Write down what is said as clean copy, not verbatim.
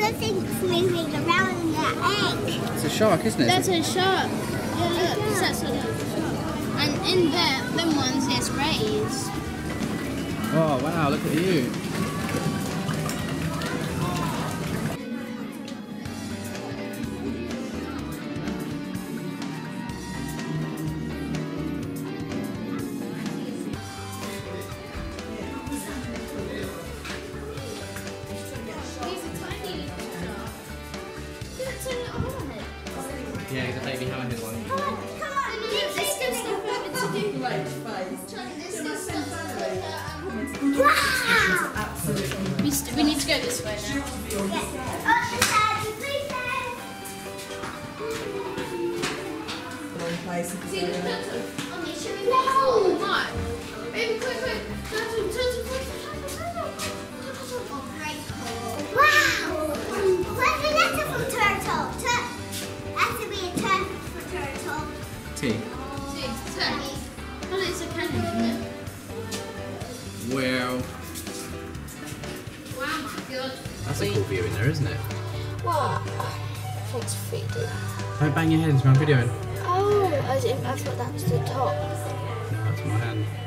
other things moving around in that egg. It's a shark, isn't it? That's a shark. Yeah, look, that's a shark. And in there, them ones, there's rays. Oh wow, look at you. Yeah, he's a baby hammerhead one. Come on, There's still stuff over to do. Wow! We need to go this way now. Yes. Oh, the daddy, please, See the turtle? Okay, should we Whoa! Oh, my. Baby, quick. Turtle. Oh, very cool. Wow! Where's the letter from turtle? Has to be a turtle for turtle. T. See, turtle. Oh, it's a cannon, isn't it? Well, Wow, my God. that's a cool view in there, isn't it? What? Thanks for feeding. Don't bang your head into my video. Oh, I thought that was the top. No, that's my hand.